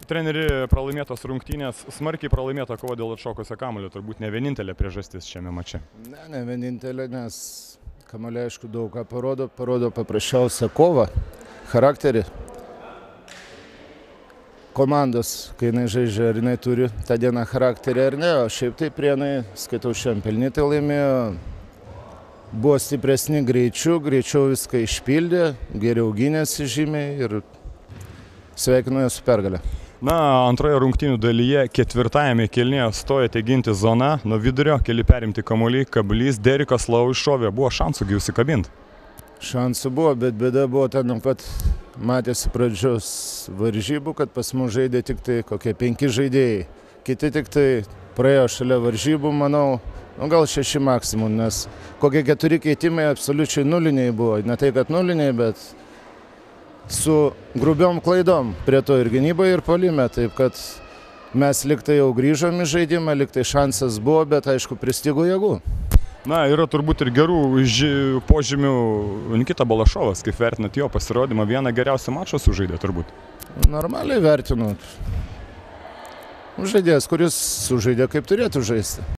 Treneri, pralaimėtos rungtynės, smarkiai pralaimėta kova dėl atšokusio kamuolio, turbūt ne vienintelė priežastis šiame mače. Ne vienintelė, nes kamuoliai aišku daug ką parodo paprasčiausią kovą, charakterį komandos, kai jinai žaidžia, ar jinai turi tą dieną charakterį ar ne, o šiaip tai Prienai, skaitau, šiandien pelnytai laimėjo, buvo stipresni greičiau viską išpildė, geriau gynėsi žymiai ir sveikinu ją su pergale. Na, antroje rungtynių dalyje, ketvirtajame kėlinyje stojate ginti zoną, nuo vidurio keli perimti kamuoliai, kablys, Derikas Lau iššovė, buvo šansų gi užsikabinti. Šansų buvo, bet bėda buvo ten nuo pat matėsi pradžios varžybų, kad pas mus žaidė tik tai kokie 5 žaidėjai. Kiti tik tai praėjo šalia varžybų, manau, gal 6 maksimum, nes kokie 4 keitimai absoliučiai nuliniai buvo. Ne tai, kad nuliniai, bet su grubiom klaidom prie to ir gynyboje, ir puolime. Taip kad mes liktai jau grįžom į žaidimą, liktai šansas buvo, bet aišku pristigo jėgų. Na, yra turbūt ir gerų požymių. Nikita Balašovas, kaip vertinat jo pasirodymą, vieną geriausią mačą sužaidė turbūt. Normaliai vertinu. Žaidėjas, kuris sužaidė kaip turėtų žaisti.